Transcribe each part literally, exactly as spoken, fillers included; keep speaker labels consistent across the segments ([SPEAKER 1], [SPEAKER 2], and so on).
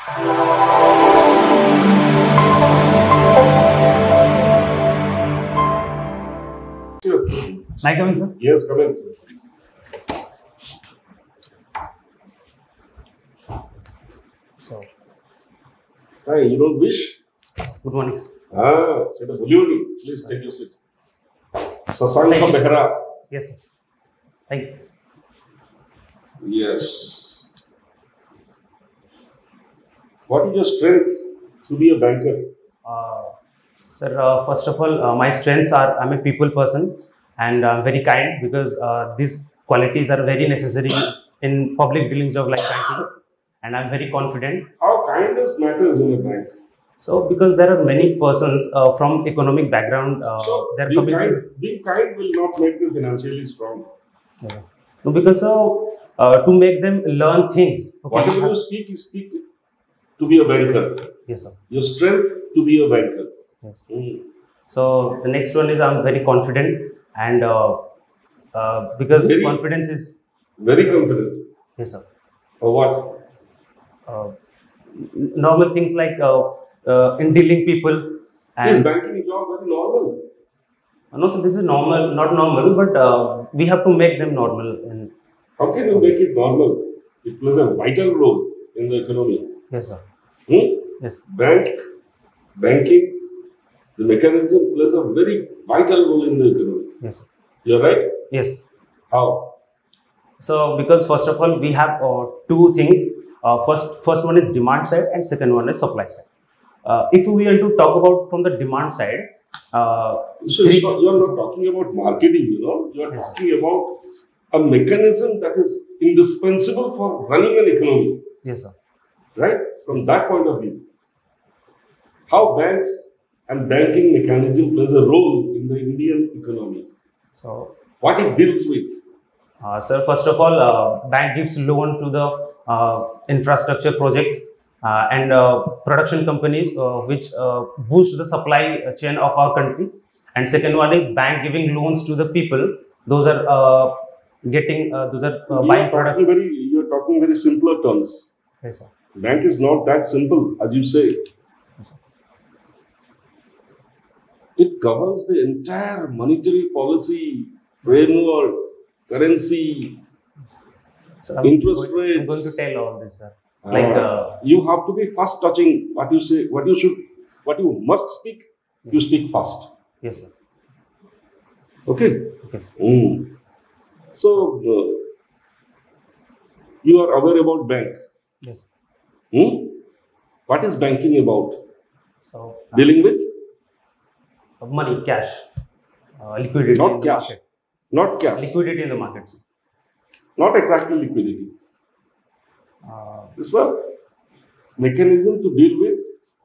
[SPEAKER 1] May I come in, sir?
[SPEAKER 2] Yes, come in.
[SPEAKER 1] So,
[SPEAKER 2] Hi, you don't wish?
[SPEAKER 1] good morning, sir.
[SPEAKER 2] Ah, so the Bulioni, please take your seat. Sasanka Behra.
[SPEAKER 1] Yes, sir. Thank you.
[SPEAKER 2] Yes. What is your strength to be a banker?
[SPEAKER 1] Uh, sir, uh, first of all, uh, my strengths are I'm a people person and I'm very kind because uh, these qualities are very necessary in public dealings of like banking, and I'm very confident.
[SPEAKER 2] How kindness matters in a bank.
[SPEAKER 1] So, because there are many persons uh, from economic background, uh,
[SPEAKER 2] So,
[SPEAKER 1] they're
[SPEAKER 2] being
[SPEAKER 1] coming.
[SPEAKER 2] kind, being kind will not make them financially strong.
[SPEAKER 1] Yeah. No, because uh, uh, to make them learn things. Okay.
[SPEAKER 2] Whatever you speak, you speak to be a banker.
[SPEAKER 1] Yes, sir.
[SPEAKER 2] Your strength to be a banker.
[SPEAKER 1] Yes.
[SPEAKER 2] Mm.
[SPEAKER 1] So the next one is I'm very confident, and uh, uh, because
[SPEAKER 2] Very-
[SPEAKER 1] confidence is
[SPEAKER 2] Very confident.
[SPEAKER 1] yes, sir.
[SPEAKER 2] Or what?
[SPEAKER 1] Uh, n- normal things like uh, uh, in dealing people
[SPEAKER 2] Is
[SPEAKER 1] and
[SPEAKER 2] banking job very normal?
[SPEAKER 1] no, so this is normal, not normal, but uh, we have to make them normal. And
[SPEAKER 2] How can you make it normal? It plays a vital role in the economy.
[SPEAKER 1] yes, sir.
[SPEAKER 2] Hmm?
[SPEAKER 1] Yes,
[SPEAKER 2] Bank, banking, the mechanism plays a very vital role in the economy.
[SPEAKER 1] yes, sir.
[SPEAKER 2] You're right?
[SPEAKER 1] Yes.
[SPEAKER 2] How?
[SPEAKER 1] So because first of all we have uh, two things. Uh, first, first one is demand side, and second one is supply side. Uh, if we want to talk about from the demand side, uh,
[SPEAKER 2] So
[SPEAKER 1] three-
[SPEAKER 2] it's not, you're not talking about marketing, you know, you're
[SPEAKER 1] Yes.
[SPEAKER 2] talking about a mechanism that is indispensable for running an economy,
[SPEAKER 1] yes, sir.
[SPEAKER 2] right? From that point of view, how banks and banking mechanism plays a role in the Indian economy,
[SPEAKER 1] So,
[SPEAKER 2] what it deals with.
[SPEAKER 1] uh, sir, first of all, uh, bank gives loan to the uh, infrastructure projects uh, and uh, production companies uh, which uh, boost the supply chain of our country. And second one is bank giving loans to the people. Those are uh, getting, uh, those are uh,
[SPEAKER 2] You
[SPEAKER 1] buying
[SPEAKER 2] are talking
[SPEAKER 1] products.
[SPEAKER 2] very, you're talking very simpler terms.
[SPEAKER 1] Yes, sir.
[SPEAKER 2] Bank is not that simple, as you say.
[SPEAKER 1] Yes, sir.
[SPEAKER 2] It governs the entire monetary policy, framework, currency,
[SPEAKER 1] So I'm
[SPEAKER 2] Interest
[SPEAKER 1] going, I'm going to
[SPEAKER 2] rates.
[SPEAKER 1] tell all this, sir. Like,
[SPEAKER 2] Uh,
[SPEAKER 1] uh,
[SPEAKER 2] you have to be fast touching what you say, what you should, what you must speak, you speak fast.
[SPEAKER 1] yes, sir.
[SPEAKER 2] Okay?
[SPEAKER 1] Okay, sir.
[SPEAKER 2] Mm. So, uh, you are aware about bank.
[SPEAKER 1] Yes.
[SPEAKER 2] Hmm? What is banking about?
[SPEAKER 1] So, uh,
[SPEAKER 2] Dealing with?
[SPEAKER 1] money, cash, uh, liquidity.
[SPEAKER 2] Not
[SPEAKER 1] in the
[SPEAKER 2] cash.
[SPEAKER 1] market.
[SPEAKER 2] Not cash.
[SPEAKER 1] Liquidity in the market, sir.
[SPEAKER 2] Not exactly liquidity.
[SPEAKER 1] Uh,
[SPEAKER 2] It's a mechanism to deal with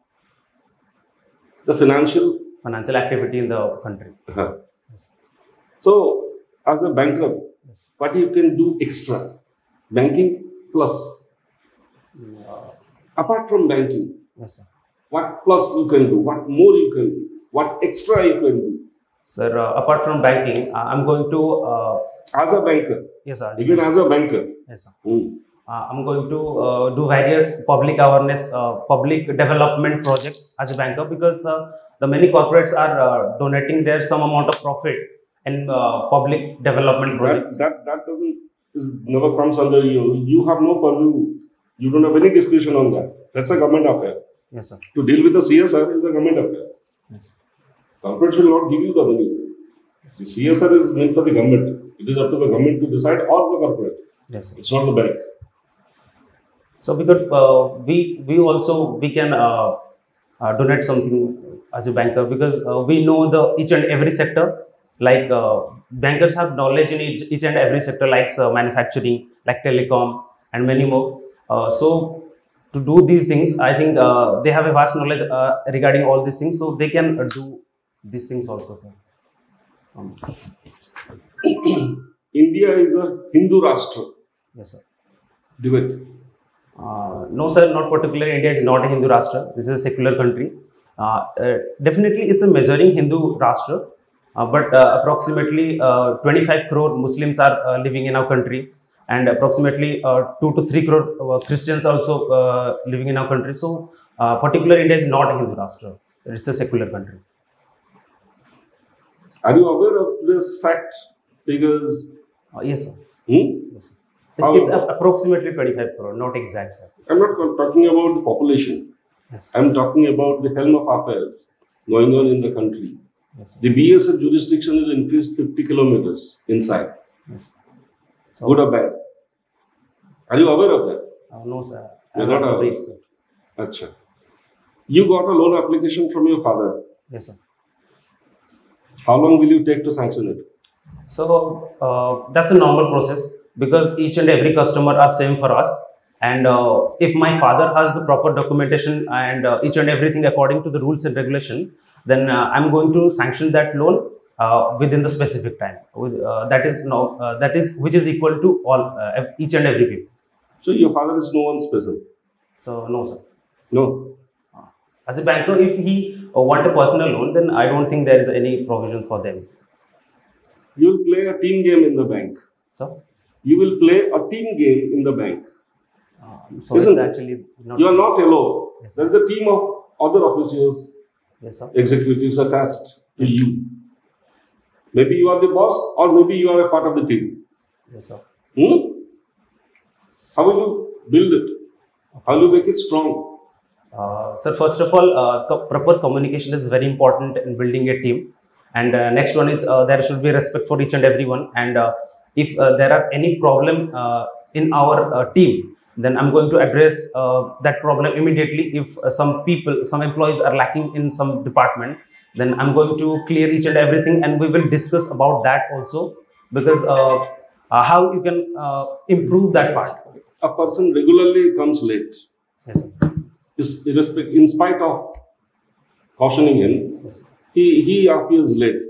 [SPEAKER 2] the financial.
[SPEAKER 1] financial activity in the country.
[SPEAKER 2] Uh-huh.
[SPEAKER 1] Yes.
[SPEAKER 2] So, as a banker,
[SPEAKER 1] Yes.
[SPEAKER 2] what you can do extra? Banking plus.
[SPEAKER 1] Uh,
[SPEAKER 2] Apart from banking,
[SPEAKER 1] yes, sir.
[SPEAKER 2] what plus you can do? What more you can do? What extra you can do?
[SPEAKER 1] Sir, uh, apart from banking, uh, I'm going to, uh,
[SPEAKER 2] As a banker,
[SPEAKER 1] yes, sir.
[SPEAKER 2] even as a banker.
[SPEAKER 1] Yes, sir.
[SPEAKER 2] Hmm.
[SPEAKER 1] Uh, I'm going to uh, do various public awareness, uh, public development projects as a banker because uh, the many corporates are uh, donating their some amount of profit in uh, public development
[SPEAKER 2] That,
[SPEAKER 1] projects.
[SPEAKER 2] that, that doesn't, is, never comes under you. You have no purview. You don't have any discretion on that. That's a government affair.
[SPEAKER 1] Yes, sir.
[SPEAKER 2] To deal with the C S R is a government affair.
[SPEAKER 1] Yes.
[SPEAKER 2] Corporates will not give you the money. The C S R is meant for the government. It is up to the government to decide or the corporate.
[SPEAKER 1] Yes, sir.
[SPEAKER 2] It's not the bank.
[SPEAKER 1] So because uh, we we also we can uh, uh, donate something as a banker because uh, we know the each and every sector. Like uh, bankers have knowledge in each, each and every sector, like uh, manufacturing, like telecom, and many more. Uh, so to do these things, I think uh, they have a vast knowledge uh, regarding all these things, so they can uh, do these things also, sir. Um,
[SPEAKER 2] India is a Hindu Rashtra.
[SPEAKER 1] yes, sir.
[SPEAKER 2] Do it.
[SPEAKER 1] Uh, no, sir, not particularly. India is not a Hindu Rashtra. This is a secular country. Uh, uh, definitely, it's a measuring Hindu Rashtra, uh, but uh, approximately uh, twenty-five crore Muslims are uh, living in our country, and approximately uh, two to three crore uh, Christians also uh, living in our country. So, uh, particular India is not a Hindu Rashtra; it's a secular country.
[SPEAKER 2] Are you aware of this fact? Because
[SPEAKER 1] Uh, yes, sir.
[SPEAKER 2] hmm?
[SPEAKER 1] Yes, sir. It's,
[SPEAKER 2] How-
[SPEAKER 1] it's a- approximately twenty-five crore, not exact, sir.
[SPEAKER 2] I'm not talking about the population.
[SPEAKER 1] Yes, sir.
[SPEAKER 2] I'm talking about the helm of affairs going on in the country.
[SPEAKER 1] Yes, sir.
[SPEAKER 2] The B S F jurisdiction is increased fifty kilometers inside.
[SPEAKER 1] Yes. So,
[SPEAKER 2] Good or bad? Are you aware of that?
[SPEAKER 1] uh, no, sir.
[SPEAKER 2] You're
[SPEAKER 1] I'm
[SPEAKER 2] not
[SPEAKER 1] not
[SPEAKER 2] aware.
[SPEAKER 1] aware, sir.
[SPEAKER 2] Acha. You got a loan application from your father.
[SPEAKER 1] Yes, sir.
[SPEAKER 2] How long will you take to sanction it?
[SPEAKER 1] So uh, that's a normal process because each and every customer are same for us. And uh, if my father has the proper documentation and uh, each and everything according to the rules and regulation, then uh, I'm going to sanction that loan uh, within the specific time. With, uh, that is no, uh, that is which is equal to all uh, each and every people.
[SPEAKER 2] So your father is no one special.
[SPEAKER 1] So no, sir.
[SPEAKER 2] No.
[SPEAKER 1] As a banker, if he uh, want a personal loan, then I don't think there is any provision for them.
[SPEAKER 2] You will play a team game in the bank.
[SPEAKER 1] So,
[SPEAKER 2] You will play a team game in the bank.
[SPEAKER 1] uh, so
[SPEAKER 2] Isn't
[SPEAKER 1] it's
[SPEAKER 2] it?
[SPEAKER 1] actually not.
[SPEAKER 2] You are not alone.
[SPEAKER 1] Yes,
[SPEAKER 2] There is a team of other officials,
[SPEAKER 1] Yes, sir.
[SPEAKER 2] executives attached to
[SPEAKER 1] Yes.
[SPEAKER 2] you. Maybe you are the boss, or maybe you are a part of the team.
[SPEAKER 1] Yes, sir.
[SPEAKER 2] Hmm? How will you build it? How will you make it strong?
[SPEAKER 1] Uh, sir, first of all, uh, co- proper communication is very important in building a team. And uh, next one is uh, there should be respect for each and everyone. And uh, if uh, there are any problem uh, in our uh, team, then I'm going to address uh, that problem immediately. If uh, some people, some employees are lacking in some department, then I'm going to clear each and everything, and we will discuss about that also, because uh, uh, how you can uh, improve that part.
[SPEAKER 2] A person regularly comes late.
[SPEAKER 1] Yes, sir.
[SPEAKER 2] Is- irrespect- In spite of cautioning him,
[SPEAKER 1] Yes, sir.
[SPEAKER 2] he, he appears late.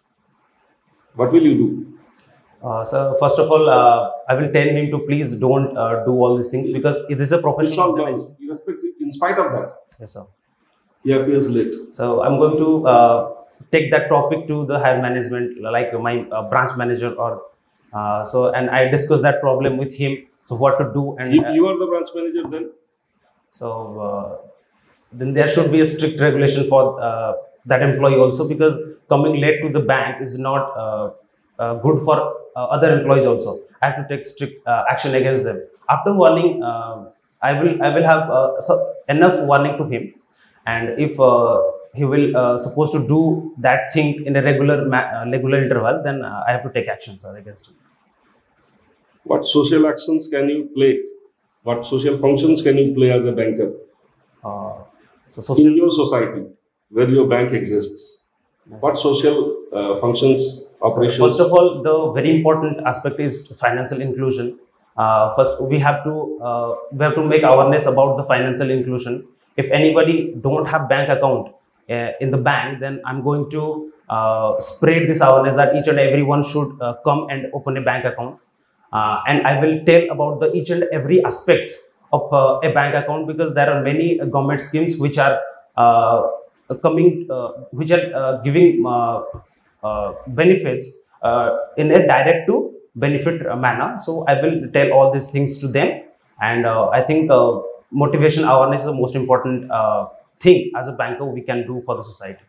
[SPEAKER 2] What will you do?
[SPEAKER 1] Uh, so first of all, uh, I will tell him to please don't uh, do all these things, because it is a
[SPEAKER 2] It's
[SPEAKER 1] professional
[SPEAKER 2] all done.
[SPEAKER 1] organization.
[SPEAKER 2] Irrespective, in spite of that,
[SPEAKER 1] Yes, sir.
[SPEAKER 2] he appears late.
[SPEAKER 1] So I'm going to uh, take that topic to the higher management, like my uh, branch manager, or uh, so, and I discuss that problem with him. So what to do, and
[SPEAKER 2] If
[SPEAKER 1] uh,
[SPEAKER 2] you are the branch manager, then
[SPEAKER 1] so uh, then there should be a strict regulation for uh, that employee also, because coming late to the bank is not uh, uh, good for uh, other employees also. I have to take strict uh, action against them. After warning, uh, I will I will have uh, so enough warning to him, and if uh, he will uh, supposed to do that thing in a regular ma- uh, regular interval, then uh, I have to take action, sir, against him.
[SPEAKER 2] what social actions can you play? What social functions can you play as a banker
[SPEAKER 1] Uh, so
[SPEAKER 2] in
[SPEAKER 1] social.
[SPEAKER 2] your society where your bank exists? What social uh, functions, operations?
[SPEAKER 1] First of all, the very important aspect is financial inclusion. Uh, first, we have to uh, we have to make awareness about the financial inclusion. If anybody don't have bank account uh, in the bank, then I'm going to uh, spread this awareness that each and everyone should uh, come and open a bank account. Uh, and I will tell about the each and every aspects of uh, a bank account, because there are many uh, government schemes which are uh, coming, uh, which are uh, giving uh, uh, benefits uh, in a direct to benefit uh, manner. So I will tell all these things to them, and uh, I think uh, motivation awareness is the most important uh, thing as a banker we can do for the society.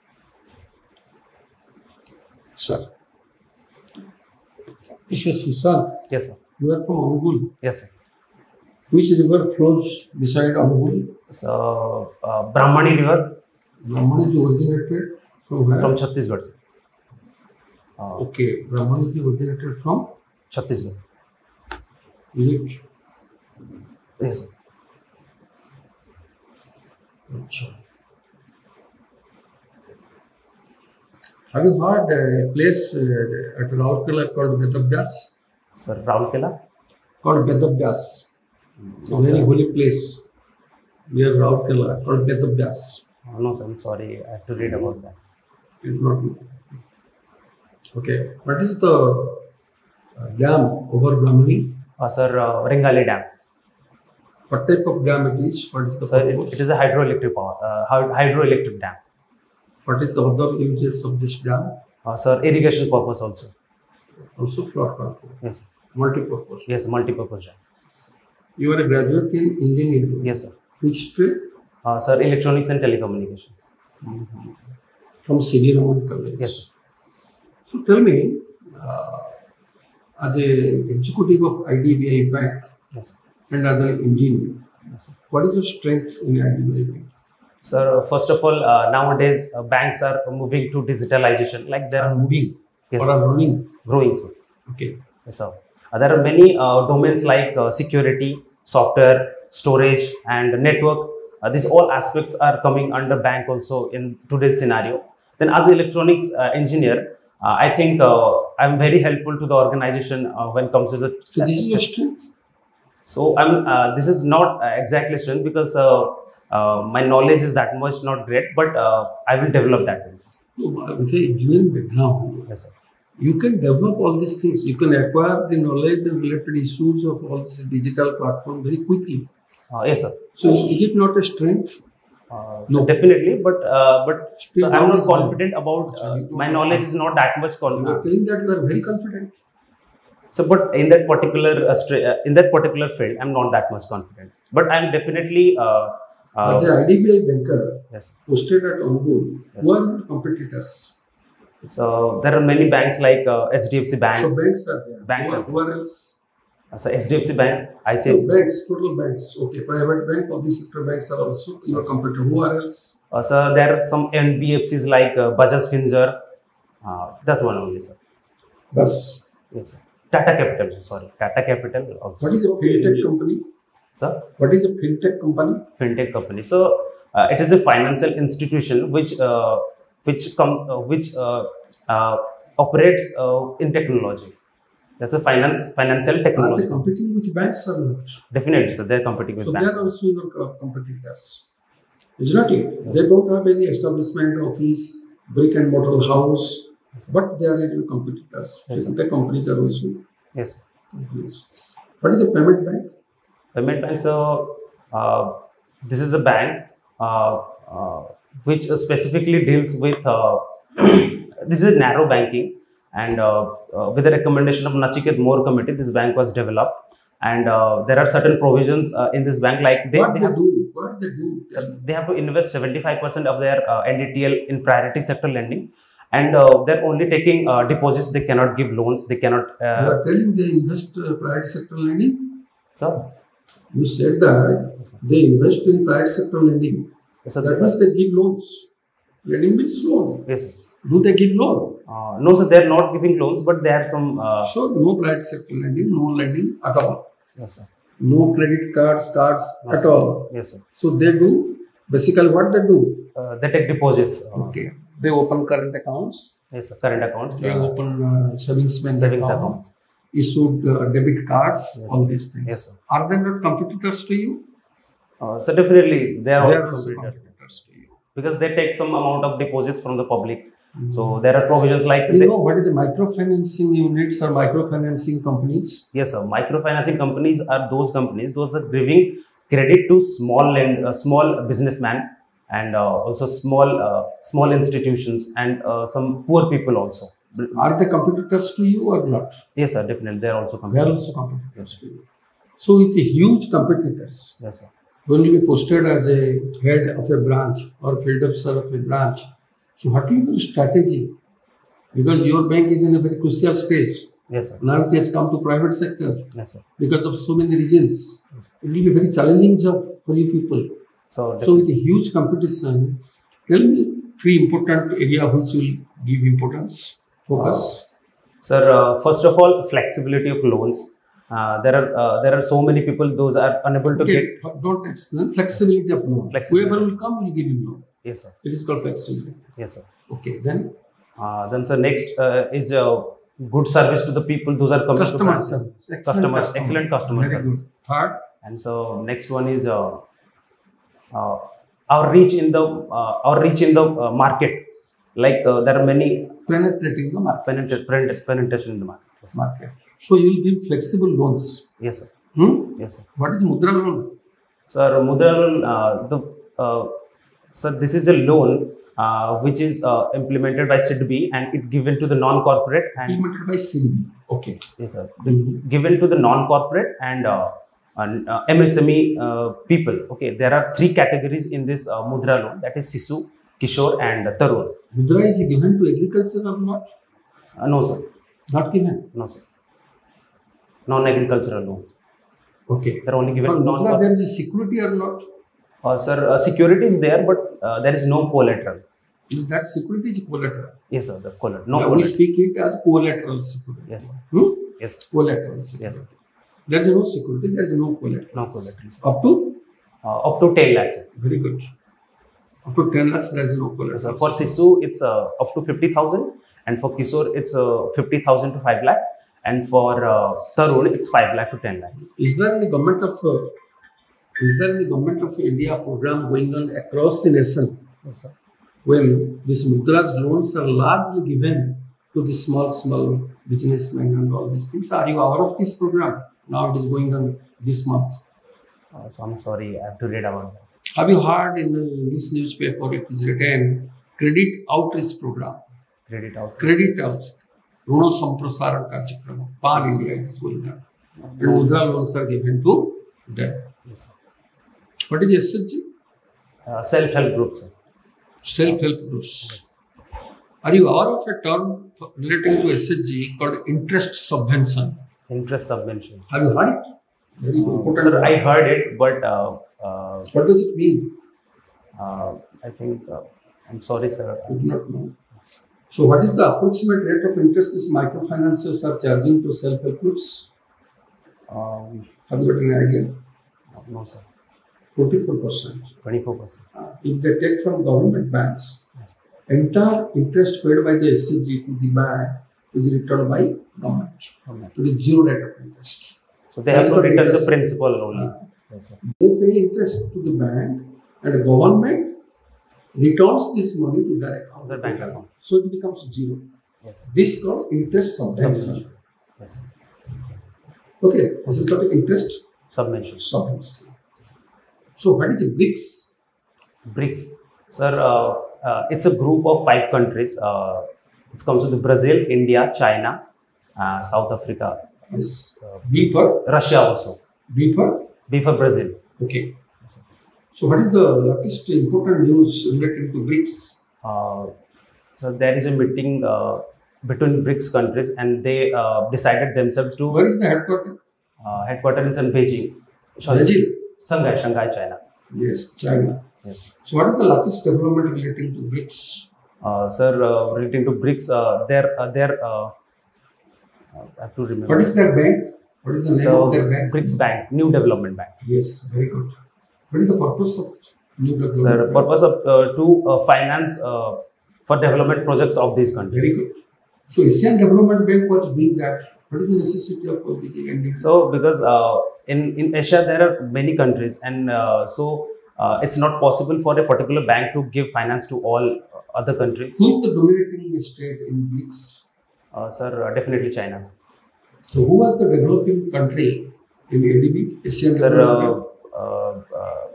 [SPEAKER 2] Sir,
[SPEAKER 3] Mister Sushant,
[SPEAKER 1] Yes, sir.
[SPEAKER 3] you are from Angul.
[SPEAKER 1] Yes, sir.
[SPEAKER 3] Which river flows beside Angul?
[SPEAKER 1] So uh, Brahmani River
[SPEAKER 3] Brahman is originated from where?
[SPEAKER 1] from Chhattisgarh, sir. Uh,
[SPEAKER 3] Okay, Brahman is originated from
[SPEAKER 1] Chhattisgarh.
[SPEAKER 3] Egypt.
[SPEAKER 1] Yes, sir.
[SPEAKER 3] Achha. Have you heard a place uh, at Raurkela called Vedabhyas?
[SPEAKER 1] Sir, Raulkela?
[SPEAKER 3] Called Vedabhyas. A very holy place near Raurkela called Vedabhyas.
[SPEAKER 1] Oh, no, sir, I'm sorry. I have to read about that.
[SPEAKER 3] It's not. Okay. What is the uh, dam over Brahmani?
[SPEAKER 1] Uh, sir, uh, Ringali Dam.
[SPEAKER 3] What type of dam it is? What is the
[SPEAKER 1] Sir, it,
[SPEAKER 3] purpose?
[SPEAKER 1] it is a hydroelectric power, uh, hyd- hydroelectric dam.
[SPEAKER 3] What is the other uses of this dam?
[SPEAKER 1] Uh, sir, irrigation purpose also.
[SPEAKER 3] Also flood control.
[SPEAKER 1] Yes, sir.
[SPEAKER 3] Multi-purpose.
[SPEAKER 1] Yes, multi-purpose job.
[SPEAKER 3] You are a graduate in engineering.
[SPEAKER 1] Yes, sir.
[SPEAKER 3] Which stream?
[SPEAKER 1] Uh, sir, electronics and telecommunication.
[SPEAKER 3] From C D Raman College.
[SPEAKER 1] Yes, sir.
[SPEAKER 3] So tell me, uh, as a executive of I D B I Bank
[SPEAKER 1] Yes, sir.
[SPEAKER 3] and as an engineer,
[SPEAKER 1] Yes, sir.
[SPEAKER 3] what is your strength in I D B I Bank?
[SPEAKER 1] Sir, first of all, uh, nowadays uh, banks are moving to digitalization, like they
[SPEAKER 3] Are
[SPEAKER 1] are
[SPEAKER 3] moving
[SPEAKER 1] yes,
[SPEAKER 3] or are running?
[SPEAKER 1] growing. Sir.
[SPEAKER 3] Okay.
[SPEAKER 1] Yes, sir. Uh, there are many uh, domains like uh, security, software, storage, and network. Uh, these all aspects are coming under bank also in today's scenario. Then, as an electronics uh, engineer, uh, I think uh, I'm very helpful to the organization uh, when it comes to the.
[SPEAKER 3] So this is your strength.
[SPEAKER 1] So I'm. Uh, this is not uh, exactly strength because uh, uh, my knowledge is that much not great, but uh, I will develop that. One, sir.
[SPEAKER 3] So, with the engineering background,
[SPEAKER 1] Yes, sir.
[SPEAKER 3] you can develop all these things. You can acquire the knowledge and related issues of all this digital platform very quickly.
[SPEAKER 1] Uh, yes, sir.
[SPEAKER 3] So is it not a strength?
[SPEAKER 1] Uh, so
[SPEAKER 3] No.
[SPEAKER 1] definitely, but uh, but
[SPEAKER 3] Still
[SPEAKER 1] sir, I'm not
[SPEAKER 3] knowledge is not-
[SPEAKER 1] confident about
[SPEAKER 3] Achha,
[SPEAKER 1] uh,
[SPEAKER 3] you don't
[SPEAKER 1] my
[SPEAKER 3] know.
[SPEAKER 1] knowledge is not that much.
[SPEAKER 3] You
[SPEAKER 1] Con-
[SPEAKER 3] are telling that you are very confident.
[SPEAKER 1] so, but in that particular uh, stra- uh, in that particular field, I'm not that much confident. But I'm definitely. Uh, uh,
[SPEAKER 3] As an I D B I banker
[SPEAKER 1] yes.
[SPEAKER 3] posted at Ongul,
[SPEAKER 1] Yes.
[SPEAKER 3] who are your competitors?
[SPEAKER 1] So there are many banks like uh, H D F C Bank,
[SPEAKER 3] So banks are there.
[SPEAKER 1] Banks
[SPEAKER 3] who, are,
[SPEAKER 1] are
[SPEAKER 3] who are else?
[SPEAKER 1] uh, so H D F C Bank, I C I C
[SPEAKER 3] So banks, total banks. Okay, private bank, public sector banks are also your competitor. Who are else?
[SPEAKER 1] Uh, so there are some N B F Cs like uh, Bajaj Finserv. Uh, that one only, sir.
[SPEAKER 3] Bus.
[SPEAKER 1] Yes, sir. Tata Capital. Sorry, Tata Capital also.
[SPEAKER 3] What is a fintech company?
[SPEAKER 1] Sir.
[SPEAKER 3] What is a fintech company?
[SPEAKER 1] Fintech company. So uh, it is a financial institution which uh, which come uh, which uh, uh, operates uh, in technology. That's a finance financial
[SPEAKER 3] Are
[SPEAKER 1] technology.
[SPEAKER 3] they competing with banks or not?
[SPEAKER 1] Definitely, sir. They're competing with
[SPEAKER 3] So they
[SPEAKER 1] banks.
[SPEAKER 3] are also your co- competitors. Is not it? They don't have any establishment, office, brick and mortar house,
[SPEAKER 1] Yes, sir.
[SPEAKER 3] but they are your competitors.
[SPEAKER 1] Yes, sir.
[SPEAKER 3] Fintech companies are also
[SPEAKER 1] Yes, sir.
[SPEAKER 3] companies. What is a payment bank?
[SPEAKER 1] Payment bank. So uh, this is a bank uh, uh, which uh, specifically deals with. Uh, this is narrow banking, and uh, uh, with the recommendation of Nachiket More Committee, this bank was developed. And uh, there are certain provisions uh, in this bank, like they,
[SPEAKER 3] what
[SPEAKER 1] they
[SPEAKER 3] they
[SPEAKER 1] have
[SPEAKER 3] do? What they do? Tell me.
[SPEAKER 1] they have to invest seventy-five percent of their uh, N D T L in priority sector lending, and uh, they're only taking uh, deposits. They cannot give loans. They cannot.
[SPEAKER 3] You
[SPEAKER 1] Uh,
[SPEAKER 3] are telling they invest uh, private sector lending?
[SPEAKER 1] so,
[SPEAKER 3] You said that they invest in private sector lending.
[SPEAKER 1] so
[SPEAKER 3] That means they give loans. Lending means loan.
[SPEAKER 1] yes.
[SPEAKER 3] Do they give loan?
[SPEAKER 1] Uh, no, so they're not giving loans, but there are some. Uh,
[SPEAKER 3] Sure, no private sector lending, no lending at all.
[SPEAKER 1] yes, sir.
[SPEAKER 3] No credit cards, cards
[SPEAKER 1] No,
[SPEAKER 3] at
[SPEAKER 1] sir.
[SPEAKER 3] all.
[SPEAKER 1] Yes, sir.
[SPEAKER 3] So they do, basically what they do?
[SPEAKER 1] Uh, they take deposits. Uh,
[SPEAKER 3] Okay. They open current accounts,
[SPEAKER 1] Yes, sir. Current accounts.
[SPEAKER 3] they
[SPEAKER 1] uh,
[SPEAKER 3] open uh, savings bank
[SPEAKER 1] savings
[SPEAKER 3] account,
[SPEAKER 1] accounts.
[SPEAKER 3] issued uh, debit cards,
[SPEAKER 1] Yes,
[SPEAKER 3] all
[SPEAKER 1] sir.
[SPEAKER 3] these things.
[SPEAKER 1] Yes, sir.
[SPEAKER 3] Are they not competitors to you?
[SPEAKER 1] Uh, so definitely they are
[SPEAKER 3] They
[SPEAKER 1] also
[SPEAKER 3] are also
[SPEAKER 1] competitors
[SPEAKER 3] competitors to you.
[SPEAKER 1] because they take some amount of deposits from the public. So there are provisions like
[SPEAKER 3] You
[SPEAKER 1] they-
[SPEAKER 3] know what is the microfinancing units or microfinancing companies?
[SPEAKER 1] yes, sir. Microfinancing companies are those companies those are giving credit to small lend, uh, small businessmen and uh, also small uh, small institutions and uh, some poor people also.
[SPEAKER 3] Are they competitors to you or not?
[SPEAKER 1] Yes, sir. Definitely, they are also
[SPEAKER 3] They are
[SPEAKER 1] competitors.
[SPEAKER 3] also competitors to you. So with the huge competitors,
[SPEAKER 1] Yes, sir.
[SPEAKER 3] when you be posted as a head of a branch or field officer of a branch, so what will be your strategy? Because your bank is in a very crucial stage.
[SPEAKER 1] Yes, sir.
[SPEAKER 3] Now it has come to private sector
[SPEAKER 1] Yes, sir.
[SPEAKER 3] because of so many reasons.
[SPEAKER 1] Yes.
[SPEAKER 3] It will be very challenging job for you people.
[SPEAKER 1] So,
[SPEAKER 3] So with a huge competition, tell me three important area which will give importance, focus.
[SPEAKER 1] sir, uh, first of all, flexibility of loans. Uh, there are uh, there are so many people those are unable to
[SPEAKER 3] Okay,
[SPEAKER 1] get.
[SPEAKER 3] don't explain flexibility of loan.
[SPEAKER 1] Flexibility.
[SPEAKER 3] Whoever will come will give him loan.
[SPEAKER 1] Yes, sir.
[SPEAKER 3] It is called flexibility.
[SPEAKER 1] Yes, sir.
[SPEAKER 3] Okay, then
[SPEAKER 1] Uh, then, sir, next uh, is uh, good service to the people. Those are coming to
[SPEAKER 3] customer
[SPEAKER 1] branches.
[SPEAKER 3] service. Excellent
[SPEAKER 1] Customers,
[SPEAKER 3] customer.
[SPEAKER 1] excellent customer
[SPEAKER 3] Very
[SPEAKER 1] service.
[SPEAKER 3] good. Third,
[SPEAKER 1] And so next one is uh, uh, our reach in the uh, our reach in the uh, market. Like uh, there are many
[SPEAKER 3] penetrating the market.
[SPEAKER 1] penetra- penet- penetration in the market. Yes, sir.
[SPEAKER 3] market. So you will give flexible loans.
[SPEAKER 1] Yes, sir.
[SPEAKER 3] Hmm?
[SPEAKER 1] Yes, sir.
[SPEAKER 3] What is Mudra loan?
[SPEAKER 1] Sir, Mudra loan, uh, the uh, sir, this is a loan uh, which is uh, implemented by S I D B I and it given to the non-corporate and
[SPEAKER 3] Implemented by C D B. Okay.
[SPEAKER 1] Yes, sir.
[SPEAKER 3] Mhm.
[SPEAKER 1] Given to the non-corporate and, uh, and uh, M S M E uh, people. Okay, there are three categories in this uh, Mudra loan. That is Sisu, Kishore, and Tarun.
[SPEAKER 3] Mudra is given to agriculture or not?
[SPEAKER 1] Uh, no, sir.
[SPEAKER 3] Not given.
[SPEAKER 1] No, sir. Non-agricultural loans.
[SPEAKER 3] Okay.
[SPEAKER 1] They're only given
[SPEAKER 3] For
[SPEAKER 1] to
[SPEAKER 3] Mudra,
[SPEAKER 1] non-corporate.
[SPEAKER 3] there is a security or not?
[SPEAKER 1] Uh, sir, uh, security is there, but uh, there is no collateral.
[SPEAKER 3] That security is collateral.
[SPEAKER 1] Yes, sir. The collateral. No
[SPEAKER 3] Now we
[SPEAKER 1] collateral.
[SPEAKER 3] speak it as collateral security.
[SPEAKER 1] Yes, sir.
[SPEAKER 3] Hmm?
[SPEAKER 1] Yes, sir.
[SPEAKER 3] Collateral security.
[SPEAKER 1] Yes, sir.
[SPEAKER 3] There is no security, there is no collateral.
[SPEAKER 1] No collateral. Sir.
[SPEAKER 3] Up to?
[SPEAKER 1] Uh, up to ten lakhs. Sir.
[SPEAKER 3] Very good. Up to ten lakhs, there is no collateral.
[SPEAKER 1] Yes, sir. For Sisu, it's uh, up to fifty thousand, and for Kishore, it's uh, fifty thousand to five lakh, and for uh, Tarun, it's five lakh to ten lakh.
[SPEAKER 3] Is there any government of uh, is there any government of India program going on across the nation
[SPEAKER 1] Yes, sir.
[SPEAKER 3] when these Mudra's loans are largely given to the small, small businessmen and all these things? Are you aware of this program? Now it is going on this month.
[SPEAKER 1] Uh, so I'm sorry, I have to read about that.
[SPEAKER 3] Have you heard in uh, this newspaper it is written Credit Outreach Program?
[SPEAKER 1] Credit out.
[SPEAKER 3] Credit Outreach. Runa Samprasaran Karchakrama. Pan India it is going on. And Mudra loans are given to them.
[SPEAKER 1] Yes, sir.
[SPEAKER 3] What is S H G?
[SPEAKER 1] Uh, self-help groups. Sir.
[SPEAKER 3] Self-help groups.
[SPEAKER 1] Yes.
[SPEAKER 3] Are you aware of a term relating to S H G called interest subvention?
[SPEAKER 1] Interest subvention.
[SPEAKER 3] Have you heard it? Very
[SPEAKER 1] Uh,
[SPEAKER 3] important.
[SPEAKER 1] sir,
[SPEAKER 3] word.
[SPEAKER 1] I heard it, but uh, uh,
[SPEAKER 3] What does it mean?
[SPEAKER 1] uh, I think uh, I'm sorry, sir.
[SPEAKER 3] I do not know. So, what is the approximate rate of interest these microfinances are charging to self-help groups?
[SPEAKER 1] Um,
[SPEAKER 3] Have you got an idea?
[SPEAKER 1] no, sir.
[SPEAKER 3] twenty-four percent.
[SPEAKER 1] Twenty-four percent.
[SPEAKER 3] If they take from government banks,
[SPEAKER 1] Yes.
[SPEAKER 3] entire interest paid by the S H G to the bank is returned by government.
[SPEAKER 1] Okay.
[SPEAKER 3] It is zero rate of interest.
[SPEAKER 1] So they have
[SPEAKER 3] That's
[SPEAKER 1] to
[SPEAKER 3] what
[SPEAKER 1] return the
[SPEAKER 3] interest-
[SPEAKER 1] principal only.
[SPEAKER 3] Uh,
[SPEAKER 1] Yes, sir.
[SPEAKER 3] They pay interest to the bank and the government returns this money to their account.
[SPEAKER 1] Their bank account.
[SPEAKER 3] So it becomes zero.
[SPEAKER 1] Yes, sir.
[SPEAKER 3] This is called interest subvention.
[SPEAKER 1] Subvention. Yes, sir.
[SPEAKER 3] Okay, this is called interest
[SPEAKER 1] Subvention.
[SPEAKER 3] subvention. So what is BRICS?
[SPEAKER 1] BRICS. Sir, uh, uh, it's a group of five countries. Uh, it comes with Brazil, India, China, uh, South Africa,
[SPEAKER 3] Yes.
[SPEAKER 1] uh,
[SPEAKER 3] B for
[SPEAKER 1] Russia also.
[SPEAKER 3] B for
[SPEAKER 1] B for Brazil.
[SPEAKER 3] okay.
[SPEAKER 1] Yes, sir.
[SPEAKER 3] So what is the latest important news relating to BRICS?
[SPEAKER 1] Uh, so there is a meeting uh, between BRICS countries, and they uh, decided themselves to
[SPEAKER 3] Where is the headquarters?
[SPEAKER 1] uh, headquarters in Beijing,
[SPEAKER 3] Brazil.
[SPEAKER 1] Shanghai, Shanghai, China.
[SPEAKER 3] Yes, China.
[SPEAKER 1] Yes.
[SPEAKER 3] So what is the latest development relating to BRICS?
[SPEAKER 1] Uh, sir, uh, relating to BRICS, uh, their uh, their uh, uh, I have to remember.
[SPEAKER 3] What is their bank? What is the name
[SPEAKER 1] So,
[SPEAKER 3] of their bank?
[SPEAKER 1] BRICS Bank, New Development Bank.
[SPEAKER 3] Yes, very good. What is the purpose of new development?
[SPEAKER 1] Sir,
[SPEAKER 3] bank?
[SPEAKER 1] purpose of uh, to uh, finance uh, for development projects of these
[SPEAKER 3] Very
[SPEAKER 1] countries.
[SPEAKER 3] good. So Asian Development Bank was doing that. What is the necessity of public ending?
[SPEAKER 1] So, because uh, in in Asia there are many countries, and uh, so uh, it's not possible for a particular bank to give finance to all uh, other countries.
[SPEAKER 3] Who is the dominating state in BRICS?
[SPEAKER 1] Uh, sir, uh, definitely China.
[SPEAKER 3] So who was the developing country in A D B? Asian
[SPEAKER 1] Sir,
[SPEAKER 3] Development Bank.
[SPEAKER 1] uh, uh,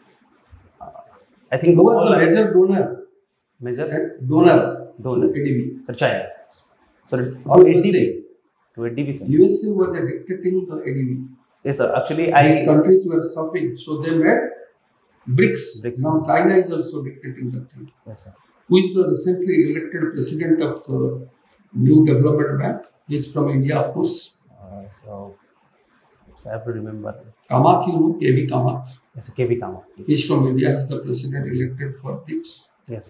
[SPEAKER 1] uh, I think
[SPEAKER 3] Who was
[SPEAKER 1] all
[SPEAKER 3] the
[SPEAKER 1] are-
[SPEAKER 3] major donor?
[SPEAKER 1] major
[SPEAKER 3] Uh, Donor
[SPEAKER 1] donor.
[SPEAKER 3] to A D B.
[SPEAKER 1] Sir, China. Sir,
[SPEAKER 3] Or
[SPEAKER 1] to A D B.
[SPEAKER 3] U S A.
[SPEAKER 1] To A D B, sir.
[SPEAKER 3] U S A was dictating the A D B.
[SPEAKER 1] Yes, sir. Actually,
[SPEAKER 3] These
[SPEAKER 1] I
[SPEAKER 3] countries were suffering, so they made BRICS.
[SPEAKER 1] BRICS.
[SPEAKER 3] Now China is also dictating the thing.
[SPEAKER 1] yes, sir.
[SPEAKER 3] Who is the recently elected president of the New Development Bank? He is from India, of course.
[SPEAKER 1] Uh, so, so I have to remember.
[SPEAKER 3] Kamath, you know, K V Kamath.
[SPEAKER 1] Yes, K V Kama.
[SPEAKER 3] He is
[SPEAKER 1] Yes.
[SPEAKER 3] from India. He is the president elected for BRICS.
[SPEAKER 1] Yes.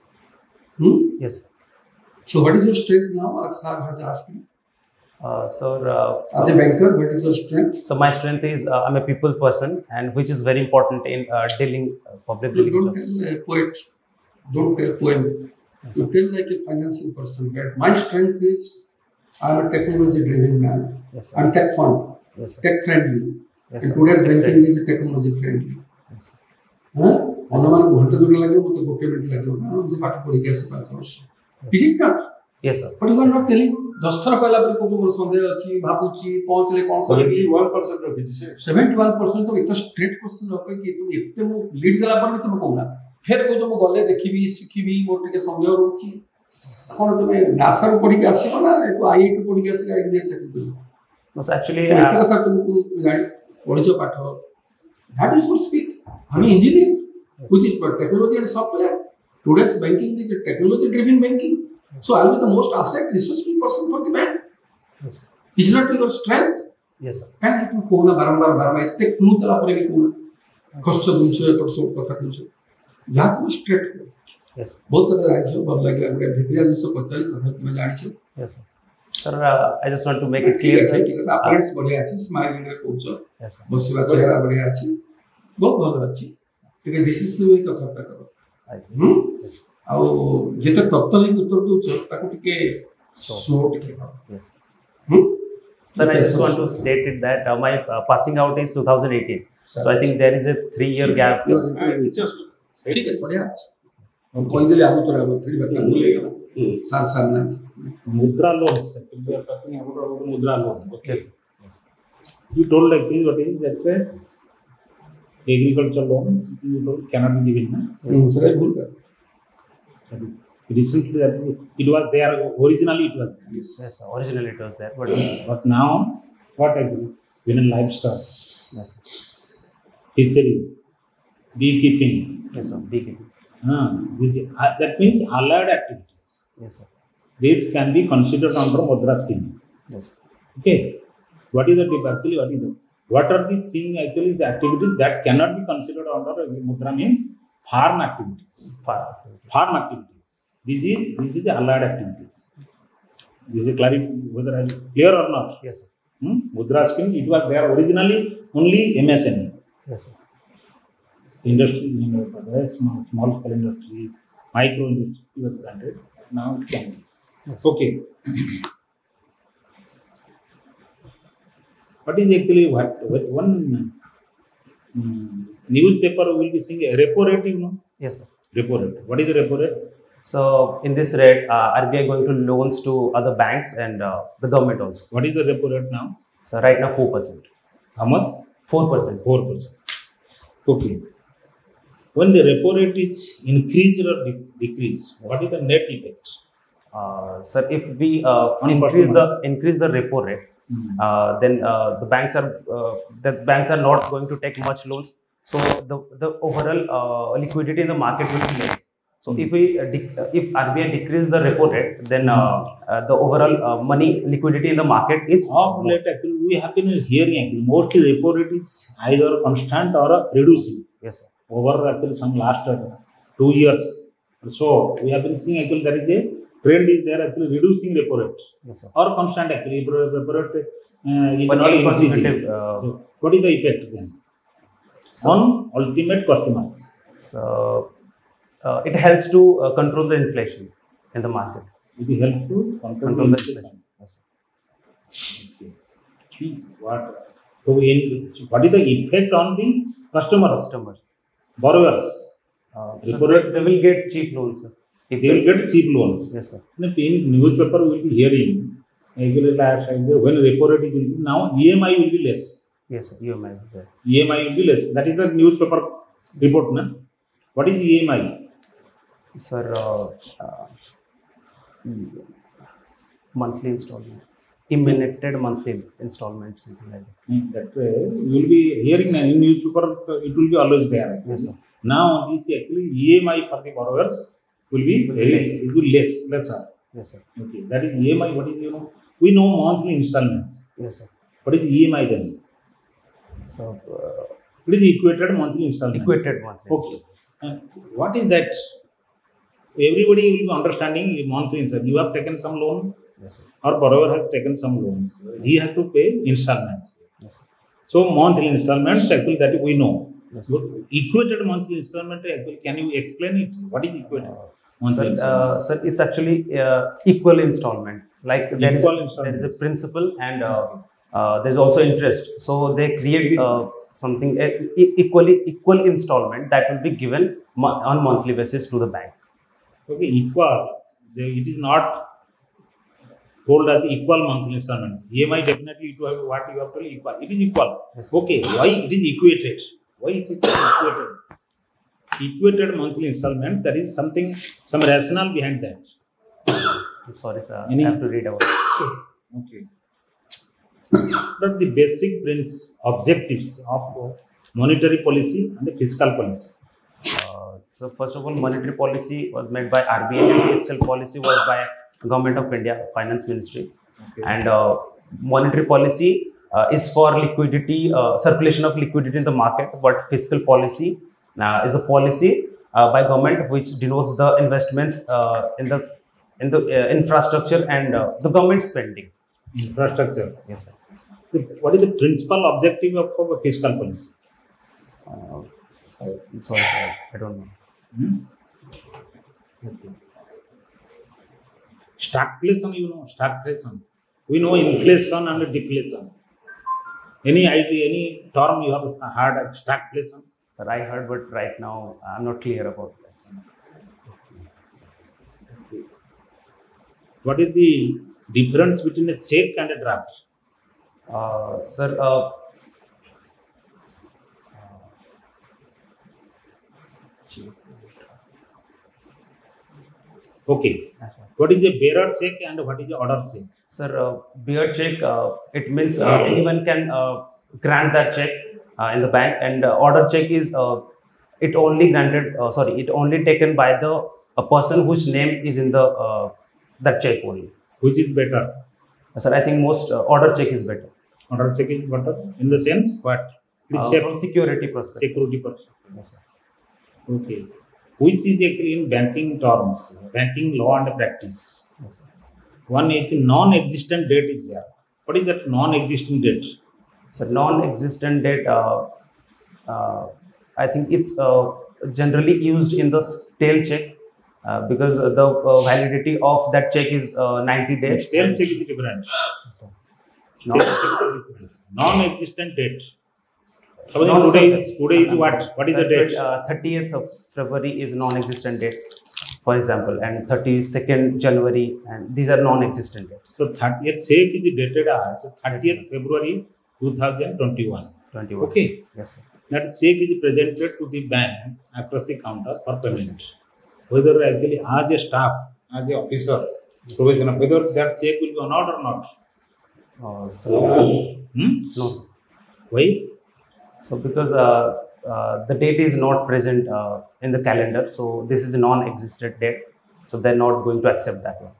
[SPEAKER 3] Hmm?
[SPEAKER 1] Yes.
[SPEAKER 3] So, what is your strength now? As Sir has asked me.
[SPEAKER 1] Uh, so, uh,
[SPEAKER 3] As a banker, what is your strength?
[SPEAKER 1] so my strength is uh, I'm a people person, and which is very important in uh, dealing uh, public
[SPEAKER 3] You
[SPEAKER 1] dealing
[SPEAKER 3] don't
[SPEAKER 1] jobs.
[SPEAKER 3] tell a poet. Don't tell poem. You tell like a financing person. But my strength is I'm a technology-driven man.
[SPEAKER 1] Yes, sir.
[SPEAKER 3] I'm tech fund,
[SPEAKER 1] Yes, sir.
[SPEAKER 3] tech friendly.
[SPEAKER 1] Yes,
[SPEAKER 3] And
[SPEAKER 1] sir.
[SPEAKER 3] today's
[SPEAKER 1] Tech
[SPEAKER 3] banking
[SPEAKER 1] friendly.
[SPEAKER 3] is technology friendly.
[SPEAKER 1] Yes, sir.
[SPEAKER 3] हाँ ଅନୁମାନଙ୍କୁ ଘଣ୍ଟେ ଦୁଇଟା ଲାଗିବ ମୋତେ ଗୋଟେ minute ଲାଗିବ କାରଣ ମୁଁ ସେ ପାଠ ପଢିକି ଆସି ପାଞ୍ଚ ବର୍ଷ
[SPEAKER 1] Yes.
[SPEAKER 3] Is it not?
[SPEAKER 1] Yes, sir.
[SPEAKER 3] But you are not telling ଦଶ ଥର କହିଲା ପରେ କହୁଛୁ ମୋର ସନ୍ଦେହ ଅଛି ଭାବୁଛି ପହଞ୍ଚିଲେ କ'ଣ କରିବି
[SPEAKER 2] seventy-one percent ରଖିଛି ସେ
[SPEAKER 3] ସେଭେଣ୍ଟି ୱାନ୍ ପରସେଣ୍ଟ ତ ଏତେ ଷ୍ଟ୍ରେଟ୍ କ୍ୱେଶ୍ଚନ୍ ନ କହିକି ତୁମେ ଏତେ ମୁଁ ଲିଡ୍ ଦେଲା ପରେ ବି ତୁମେ କହୁନା ଫେର କହୁଛ ମୁଁ ଗଲେ ଦେଖିବି ଶିଖିବି ମୋର ଟିକେ ସନ୍ଦେହ ରହୁଛି कौन तुम्हें नासा को पढ़ी के आसीबो ना एक आईआईटी पढ़ी के आसी इंजीनियर चाकरी करिबो
[SPEAKER 1] बस actually
[SPEAKER 3] तो
[SPEAKER 1] uh,
[SPEAKER 3] कथा तुमको जानि पढ़िचो पाठ दैट इज फॉर स्पीक हम engineer which is for technology and software. Today's banking is a technology driven banking. So I'll be the most asset resourceful person for the bank.
[SPEAKER 1] yes, sir.
[SPEAKER 3] Is not your strength.
[SPEAKER 1] yes sir.
[SPEAKER 3] କାହିଁକି ତୁମେ କହୁନା ବାରମ୍ବାର ବାରମ୍ବାର ଏତେ clue ଦେଲା ପରେ ବି କହୁନା ଖର୍ଚ୍ଚ ଜିନିଷ ଏପଟ ସବୁ କଥା କହୁଛ ଯାହା ତୁମେ ଷ୍ଟ୍ରେଟ୍ କର
[SPEAKER 1] yes sir.
[SPEAKER 3] ବହୁତ କଥା ଜାଣିଛ ଭଲ ଲାଗିଲା ଗୋଟେ ଭିତରିଆ ଜିନିଷ ପଚାରି ତଥାପି ତୁମେ ଜାଣିଛ
[SPEAKER 1] yes sir. sir uh, I just want to make it
[SPEAKER 3] ଠିକ
[SPEAKER 1] clear
[SPEAKER 3] ଅଛି
[SPEAKER 1] sir.
[SPEAKER 3] ଠିକ ଅଛି ଆପାରେନ୍ସ ବଢିଆ ଅଛି ସ୍ମାଇଲିଂରେ କହୁଛ
[SPEAKER 1] yes sir.
[SPEAKER 3] ବସିବା ଚେହେରା ବଢିଆ ଅଛି ବହୁତ ଭଲ ଅଛି ଟିକେ ଡିସିସିଭ ହେଇ କଥାବାର୍ତ୍ତା କର
[SPEAKER 1] I-
[SPEAKER 3] ହୁଁ
[SPEAKER 1] yes sir.
[SPEAKER 3] ଆଉ ଯେତେ ତତ୍ତରେ ଉତ୍ତର ଦଉଛ ତାକୁ ଟିକେ ସ୍ଲୋ ଟିକେ କର
[SPEAKER 1] yes sir.
[SPEAKER 3] ହୁଁ
[SPEAKER 1] Sir, I just want to state it that uh, my uh, passing out is two thousand eighteen. So I think there is a three-year gap.
[SPEAKER 2] just
[SPEAKER 3] ठीक है बढ़िया ଅଛି और କହିଦେଲି ଆଗୁ ତୋର ଆଗୁ ଫିଡବ୍ୟାକଟା ଭୁଲ ହେଇଗଲା ସାର୍ ସାର୍ ନା
[SPEAKER 2] mudra loans. We are talking about, about mudra loan. Okay.
[SPEAKER 1] Yes. Yes.
[SPEAKER 2] You told actually what is that uh, agriculture loans you told cannot be given. Na?
[SPEAKER 3] ସେଟା ଭୁଲ କର
[SPEAKER 2] Recently, that it was there. Originally, it was there.
[SPEAKER 3] yes
[SPEAKER 1] Yes. Sir. Originally it was there, but
[SPEAKER 2] But now, what actually? Even livestock,
[SPEAKER 1] yes, sir.
[SPEAKER 2] fishery, beekeeping.
[SPEAKER 1] Yes, sir. Beekeeping.
[SPEAKER 2] Uh, this, uh, that means allied activities.
[SPEAKER 1] Yes, sir.
[SPEAKER 2] This can be considered under Mudra scheme.
[SPEAKER 1] Yes. Sir.
[SPEAKER 2] Okay. What is the tip? Actually, what is the what are the thing actually the activities that cannot be considered under Mudra means farm activities.
[SPEAKER 1] Far.
[SPEAKER 2] Farm activities. This is this is the allied activities. This is clarity whether I clear or not.
[SPEAKER 1] Yes, sir.
[SPEAKER 2] Hmm? Mudra scheme it was there originally only M S M E.
[SPEAKER 1] Yes, sir.
[SPEAKER 2] Industry, you know, the small, small scale industry, micro industry was granted. Now it can be.
[SPEAKER 1] Yes.
[SPEAKER 2] Okay. What is actually what, what one um, newspaper will be saying a repo rate, you know?
[SPEAKER 1] Yes, sir.
[SPEAKER 2] Repo rate. What is the repo rate?
[SPEAKER 1] So in this rate, uh, R B I going to loans to other banks and uh, the government also.
[SPEAKER 2] What is the repo rate now?
[SPEAKER 1] So right now four percent.
[SPEAKER 2] How much?
[SPEAKER 1] Four percent.
[SPEAKER 2] Four percent. Okay. When the repo rate is increased or de- decreased, what is the net effect?
[SPEAKER 1] Uh, sir, if we uh,
[SPEAKER 2] On
[SPEAKER 1] increase the
[SPEAKER 2] customers.
[SPEAKER 1] increase the repo rate,
[SPEAKER 2] Hmm.
[SPEAKER 1] uh, then uh, the banks are uh, the banks are not going to take much loans. So the the overall uh, liquidity in the market will be less. So
[SPEAKER 2] Hmm.
[SPEAKER 1] if we uh, de- uh, if R B I decrease the repo rate, then uh, uh, the overall uh, money liquidity in the market is
[SPEAKER 2] Of late, actually, we have been hearing actually mostly repo rate is either constant or uh, reducing.
[SPEAKER 1] yes, sir.
[SPEAKER 2] Over actually some last uh, two years or so, we have been seeing actually there is a trend is there actually reducing repo rate
[SPEAKER 1] Yes, sir.
[SPEAKER 2] or constant actually repo repo rate uh, is
[SPEAKER 1] But
[SPEAKER 2] not
[SPEAKER 1] not
[SPEAKER 2] increasing.
[SPEAKER 1] consecutive, uh,
[SPEAKER 2] So what is the effect then
[SPEAKER 1] So-
[SPEAKER 2] on ultimate customers?
[SPEAKER 1] So uh, it helps to uh, control the inflation in the market.
[SPEAKER 2] It will help to control,
[SPEAKER 1] Control the
[SPEAKER 2] inflation.
[SPEAKER 1] inflation. Yes, sir.
[SPEAKER 2] Okay. See what so in, what is the effect on the customers,
[SPEAKER 1] Customers.
[SPEAKER 2] borrowers?
[SPEAKER 1] Uh, so
[SPEAKER 2] Repo
[SPEAKER 1] they,
[SPEAKER 2] rate-
[SPEAKER 1] they will get cheap loans, sir. If
[SPEAKER 2] They will get cheap loans.
[SPEAKER 1] Yes, sir.
[SPEAKER 2] In the newspaper, we will be hearing actually last time, when repo rate is increased, now E M I will be less.
[SPEAKER 1] Yes, sir. You might. Yes.
[SPEAKER 2] E M I will be less. That is the newspaper report. Na? What is E M I?
[SPEAKER 1] Sir, uh, uh, monthly installment, imminent monthly installment, something like that.
[SPEAKER 2] Hmm, That way, you will be hearing na, in newspaper, it will be always there.
[SPEAKER 1] Yes, sir.
[SPEAKER 2] Now, this actually E M I for the borrowers will be
[SPEAKER 1] Will be
[SPEAKER 2] very
[SPEAKER 1] less.
[SPEAKER 2] it will less, lesser.
[SPEAKER 1] Yes, sir.
[SPEAKER 2] Okay, that is E M I. What is you know? We know monthly installments.
[SPEAKER 1] Yes, sir.
[SPEAKER 2] What is E M I then?
[SPEAKER 1] So, uh,
[SPEAKER 2] What is the equated monthly installments?
[SPEAKER 1] equated monthly.
[SPEAKER 2] Okay. Uh, what is that? Everybody will be understanding monthly installment. You have taken some loan
[SPEAKER 1] Yes, sir.
[SPEAKER 2] or borrower has taken some loans. He has to pay installments.
[SPEAKER 1] Yes, sir.
[SPEAKER 2] So monthly installments actually that we know.
[SPEAKER 1] Yes,
[SPEAKER 2] But equated monthly installment actually can you explain it? What is equated monthly
[SPEAKER 1] Sir,
[SPEAKER 2] installment?
[SPEAKER 1] uh, sir, it's actually uh, equal installment. Like there is
[SPEAKER 2] Equal
[SPEAKER 1] there is a
[SPEAKER 2] installments.
[SPEAKER 1] principal and uh, uh, there's also interest. So they create uh, something uh, e- equally equal installment that will be given mo- on monthly basis to the bank.
[SPEAKER 2] Okay, equal. The- It is not told as equal monthly installment. E M I definitely it will what you have told equal. It is equal.
[SPEAKER 1] Yes.
[SPEAKER 2] Okay, why it is equated? Why it is equated? Equated monthly installment, there is something, some rationale behind that.
[SPEAKER 1] Sorry, sir.
[SPEAKER 4] Any-
[SPEAKER 1] I have to read about it.
[SPEAKER 4] Okay. But the basic prince objectives of monetary policy and the fiscal policy.
[SPEAKER 1] Uh, so first of all, monetary policy was made by R B I and fiscal policy was by Government of India, Finance Ministry.
[SPEAKER 4] Okay.
[SPEAKER 1] And uh, monetary policy uh, is for liquidity, uh, circulation of liquidity in the market, but fiscal policy uh, is the policy uh, by government which denotes the investments uh, in the in the uh, infrastructure and uh, the government spending.
[SPEAKER 4] Infrastructure.
[SPEAKER 1] Yes, sir.
[SPEAKER 4] The- What is the principal objective of, of a fiscal policy?
[SPEAKER 1] Uh, sorry, sorry, sir. I don't know.
[SPEAKER 4] Hmm? Okay. Stagflation, you know, stagflation. We know inflation and deflation. Any idea, any term you have heard of stagflation?
[SPEAKER 1] Sir, I heard, but right now I'm not clear about that.
[SPEAKER 4] What is the difference between a check and a draft?
[SPEAKER 1] Uh, sir, uh,
[SPEAKER 4] Okay. What is a bearer check and what is a order check?
[SPEAKER 1] Sir, uh, bear check, uh, it means uh, anyone can uh, grant that check uh, in the bank, and uh, order check is uh, it only granted, uh, sorry, it only taken by the a person whose name is in the uh, that check only.
[SPEAKER 4] Which is better?
[SPEAKER 1] Uh, sir, I think most uh, order check is better
[SPEAKER 4] Order check is better in the sense what? It is
[SPEAKER 1] uh,
[SPEAKER 4] safe,
[SPEAKER 1] from security perspective.
[SPEAKER 4] security perspective.
[SPEAKER 1] Yes, sir.
[SPEAKER 4] Okay. Which is actually in banking terms, banking law and practice.
[SPEAKER 1] Yes, sir.
[SPEAKER 4] One is non-existent debt is there. What is that non-existing debt?
[SPEAKER 1] So non-existent debt, uh, uh, I think it's uh, generally used in the stale check uh, because the uh, validity of that check is uh, ninety days.
[SPEAKER 4] Stale check is different.
[SPEAKER 1] So,
[SPEAKER 4] Stale
[SPEAKER 1] no,
[SPEAKER 4] check is different. Non-existent debt. Suppose
[SPEAKER 1] No,
[SPEAKER 4] today
[SPEAKER 1] sir,
[SPEAKER 4] is
[SPEAKER 1] sir.
[SPEAKER 4] today is what? What is the
[SPEAKER 1] Sir,
[SPEAKER 4] date?
[SPEAKER 1] uh, thirtieth of February is non-existent date, for example, and thirty-second January, and these are non-existent dates.
[SPEAKER 4] So thirtieth check is dated as thirtieth February two thousand twenty-one.
[SPEAKER 1] twenty-one.
[SPEAKER 4] Okay.
[SPEAKER 1] Yes, sir.
[SPEAKER 4] That check is presented to the bank across the counter for payment. Whether actually as a staff, as a officer, provisional, whether that check will be honored or not.
[SPEAKER 1] Uh, so,
[SPEAKER 4] Hmm?
[SPEAKER 1] no, sir.
[SPEAKER 4] Why?
[SPEAKER 1] So because uh, uh, the date is not present uh, in the calendar, so this is a non-existent date, so they're not going to accept that one.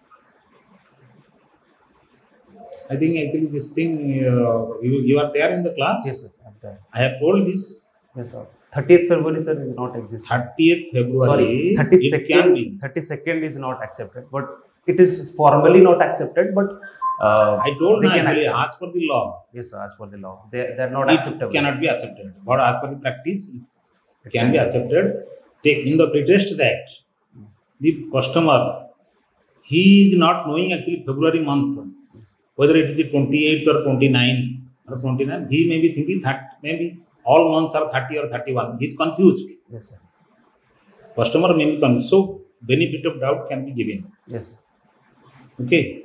[SPEAKER 4] I think actually this thing, uh, you, you are there in the class?
[SPEAKER 1] Yes, sir. At the-
[SPEAKER 4] I have told this
[SPEAKER 1] Yes, sir. thirtieth February, sir, is not existent.
[SPEAKER 4] thirtieth February.
[SPEAKER 1] Sorry,
[SPEAKER 4] It can
[SPEAKER 1] thirty-second,
[SPEAKER 4] be.
[SPEAKER 1] thirty-second is not accepted, but it is formally not accepted, but uh,
[SPEAKER 4] I told
[SPEAKER 1] they
[SPEAKER 4] now
[SPEAKER 1] can
[SPEAKER 4] actually
[SPEAKER 1] accept.
[SPEAKER 4] as per the law,
[SPEAKER 1] Yes, sir, as per the law. They, they're not
[SPEAKER 4] it
[SPEAKER 1] acceptable.
[SPEAKER 4] cannot be accepted. But as per the practice, it can be accepted. Take in the pretext that the customer, he is not knowing actually February month, whether it is the twenty-eighth or twenty-ninth or twenty-ninth, he may be thinking that maybe all months are thirty or thirty-one. He is confused.
[SPEAKER 1] Yes, sir.
[SPEAKER 4] Customer may be confused. So, benefit of doubt can be given.
[SPEAKER 1] Yes, sir.
[SPEAKER 4] Okay.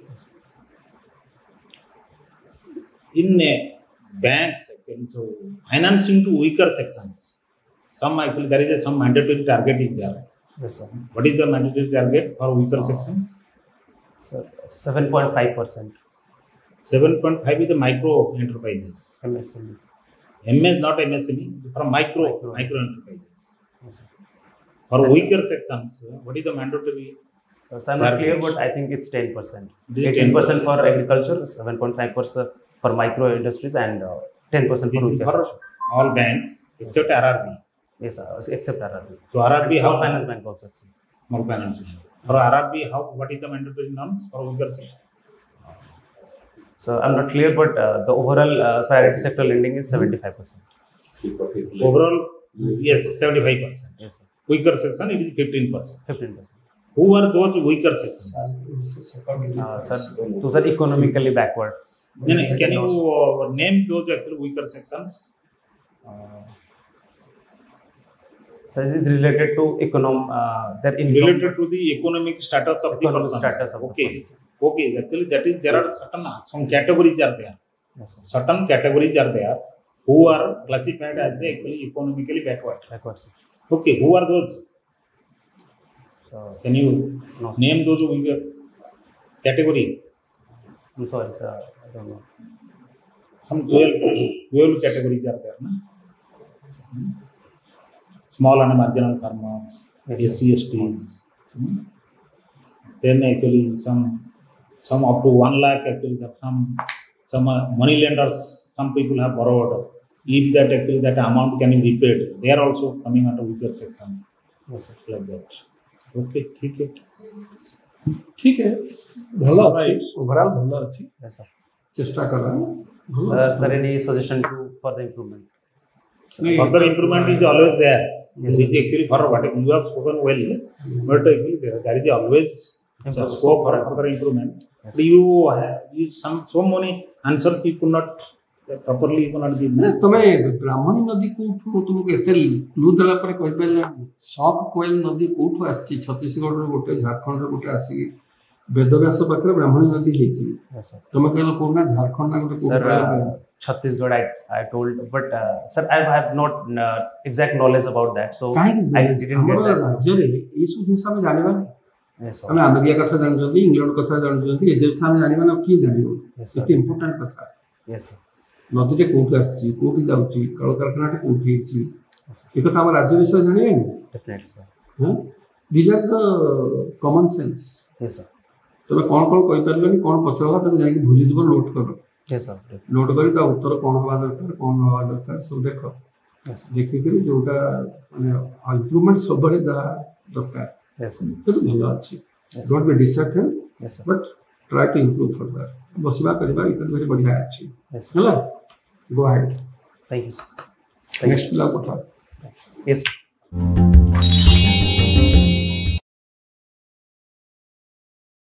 [SPEAKER 4] In uh, banks, actually, so financing to weaker sections. Some actually there is a, some mandatory target is there.
[SPEAKER 1] Yes, sir.
[SPEAKER 4] What is the mandatory target for weaker sections?
[SPEAKER 1] Sir, seven point five percent
[SPEAKER 4] seven point five is the micro enterprises.
[SPEAKER 1] M S M Es.
[SPEAKER 4] M S not M S M E, for micro
[SPEAKER 1] Micro.
[SPEAKER 4] micro enterprises.
[SPEAKER 1] Yes, sir.
[SPEAKER 4] For weaker sections, what is the mandatory?
[SPEAKER 1] Uh, so I'm not clear,
[SPEAKER 4] Targets.
[SPEAKER 1] but I think it's ten percent.
[SPEAKER 4] It is
[SPEAKER 1] eighteen percent for agriculture, seven point five percent for micro industries, and uh, ten percent for
[SPEAKER 4] This is
[SPEAKER 1] weaker
[SPEAKER 4] for
[SPEAKER 1] section.
[SPEAKER 4] all banks except R R B.
[SPEAKER 1] Yes, sir. Except R R B.
[SPEAKER 4] So R R B
[SPEAKER 1] Small
[SPEAKER 4] how
[SPEAKER 1] finance bank also accept.
[SPEAKER 4] Small finance bank. For R R B, how what is the mandatory norms for weaker section?
[SPEAKER 1] So I'm not clear, but uh, the overall uh, priority sector lending is seventy-five percent.
[SPEAKER 4] Overall, yes, seventy-five percent.
[SPEAKER 1] Yes, sir.
[SPEAKER 4] Weaker section, it is fifteen percent.
[SPEAKER 1] fifteen percent.
[SPEAKER 4] Who are those weaker sections?
[SPEAKER 1] Uh, sir, those are economically backward.
[SPEAKER 4] No, no, can you uh, name those actual weaker sections?
[SPEAKER 1] Uh, so this is related to econom, uh, their income.
[SPEAKER 4] Related to the economic status of the
[SPEAKER 1] Economic
[SPEAKER 4] person.
[SPEAKER 1] status of the
[SPEAKER 4] Okay.
[SPEAKER 1] person.
[SPEAKER 4] Okay, actually that is, there are certain, some categories are there.
[SPEAKER 1] Yes, sir.
[SPEAKER 4] Certain categories are there who are classified as actually economically backward.
[SPEAKER 1] Backward section.
[SPEAKER 4] Okay, who are those?
[SPEAKER 1] So
[SPEAKER 4] Can you
[SPEAKER 1] no, sir.
[SPEAKER 4] name those weaker? category.
[SPEAKER 1] I'm sorry, sir. I don't know.
[SPEAKER 4] Some twelve, twelve categories are there. Na? Small and marginal farmers,
[SPEAKER 1] Yes,
[SPEAKER 4] S C S Ts. Hmm. Then actually some some up to one lakh actually that some some uh, money lenders, some people have borrowed. If that actually that amount can be repaid, they are also coming under weaker sections.
[SPEAKER 1] Yes, sir.
[SPEAKER 4] Like that. Okay, ठीक है.
[SPEAKER 3] ठीक है ଭଲ ଅଛି
[SPEAKER 4] Right.
[SPEAKER 3] Overall ଭଲ ଅଛି
[SPEAKER 1] Yes, sir.
[SPEAKER 3] ଚେଷ୍ଟା କର ଭଲ
[SPEAKER 1] Sir,
[SPEAKER 3] ଅଛି।
[SPEAKER 1] sir, any suggestion to for the improvement?
[SPEAKER 3] नहीं,
[SPEAKER 4] Further improvement is always there.
[SPEAKER 1] Yes.
[SPEAKER 4] This is actually for what you have spoken well, but actually there, there is always
[SPEAKER 1] Improve-
[SPEAKER 4] scope for
[SPEAKER 1] for-
[SPEAKER 4] further improvement.
[SPEAKER 1] Yes.
[SPEAKER 4] But you have you some so many answers you could not uh, properly you could not give.
[SPEAKER 3] ମାନେ ତମେ ବ୍ରାହ୍ମଣୀ ନଦୀ କୋଉଠୁ ମୁଁ ତୁମକୁ ଏତେ clue ଦେଲା ପରେ କହିପାରିଲାନି shop Koel ନଦୀ କୋଉଠୁ ଆସିଛି ଛତିଶଗଡ଼ରୁ ଗୋଟେ ଝାଡ଼ଖଣ୍ଡରୁ ଗୋଟେ ଆସିକି ବେଦବ୍ୟାସ ପାଖରେ ବ୍ରାହ୍ମଣୀ ନଦୀ ହେଇଛି
[SPEAKER 1] Yes, sir.
[SPEAKER 3] ତମେ କହିଲ କୋଉନା ଝାଡ଼ଖଣ୍ଡ ନା ଗୋଟେ
[SPEAKER 1] Sir,
[SPEAKER 3] କୋଉଠୁ
[SPEAKER 1] uh, Chhattisgarh, I, I told, but uh, sir, I have not uh, exact knowledge about that, so
[SPEAKER 3] କାହିଁକି
[SPEAKER 1] I didn't
[SPEAKER 3] ଆମର
[SPEAKER 1] get that.
[SPEAKER 3] ରାଜ୍ୟରେ ଏଇ ସବୁ ଜିନିଷ ଆମେ ଜାଣିବାନି
[SPEAKER 1] Yes, sir.
[SPEAKER 3] ଆମେ ଆମେରିକା କଥା ଜାଣିଛନ୍ତି ଇଂଲଣ୍ଡ କଥା ଜାଣିଛନ୍ତି ଏ କଥା ଆମେ ଜାଣିବା ନା କିଏ ଜାଣିବ
[SPEAKER 1] Yes, sir.
[SPEAKER 3] ଏତେ ଇମ୍ପୋର୍ଟାଣ୍ଟ କଥା
[SPEAKER 1] Yes, sir.
[SPEAKER 3] ନଦୀଟେ କୋଉଠୁ ଆସିଛି କୋଉଠି ଯାଉଛି କଳକାରଖାନାଟେ କୋଉଠି ହେଇଛି
[SPEAKER 1] Yes, sir.
[SPEAKER 3] ଏ କଥା ଆମ ରାଜ୍ୟ ବିଷୟରେ ଜାଣିବେନି
[SPEAKER 1] Definitely, sir.
[SPEAKER 3] These are the common sense
[SPEAKER 1] Yes, sir.
[SPEAKER 3] ତମେ କ'ଣ କ'ଣ କହିପାରିଲନି କ'ଣ ପଚାରିଲା ତମେ ଯାଇକି ଭୁଲିଯିବ ନୋଟ୍ କର
[SPEAKER 1] Yes, sir. Definitely.
[SPEAKER 3] ନୋଟ୍ କରି ତା ଉତ୍ତର କ'ଣ ହେବା ଦରକାର କ'ଣ ନ ହେବା ଦରକାର ସବୁ ଦେଖ
[SPEAKER 1] Yes, sir.
[SPEAKER 3] ଦେଖିକିରି ଯୋଉଟା ମାନେ ଇମ୍ପ୍ରୁଭମେଣ୍ଟ ସବୁବେଳେ ଯାହା ଦରକାର
[SPEAKER 1] Yes, sir.
[SPEAKER 3] କିନ୍ତୁ ଭଲ ଅଛି
[SPEAKER 1] Yes,
[SPEAKER 3] don't be disheartened
[SPEAKER 1] Yes, sir.
[SPEAKER 3] But try to improve further ବସିବା କରିବା ଏଇଟା ଭାରି ବଢ଼ିଆ ଅଛି
[SPEAKER 1] Yes, sir.
[SPEAKER 3] ହେଲା go ahead
[SPEAKER 1] Thank you, sir. Thank you.
[SPEAKER 3] Next ପିଲା ପଠାଅ
[SPEAKER 1] Yes.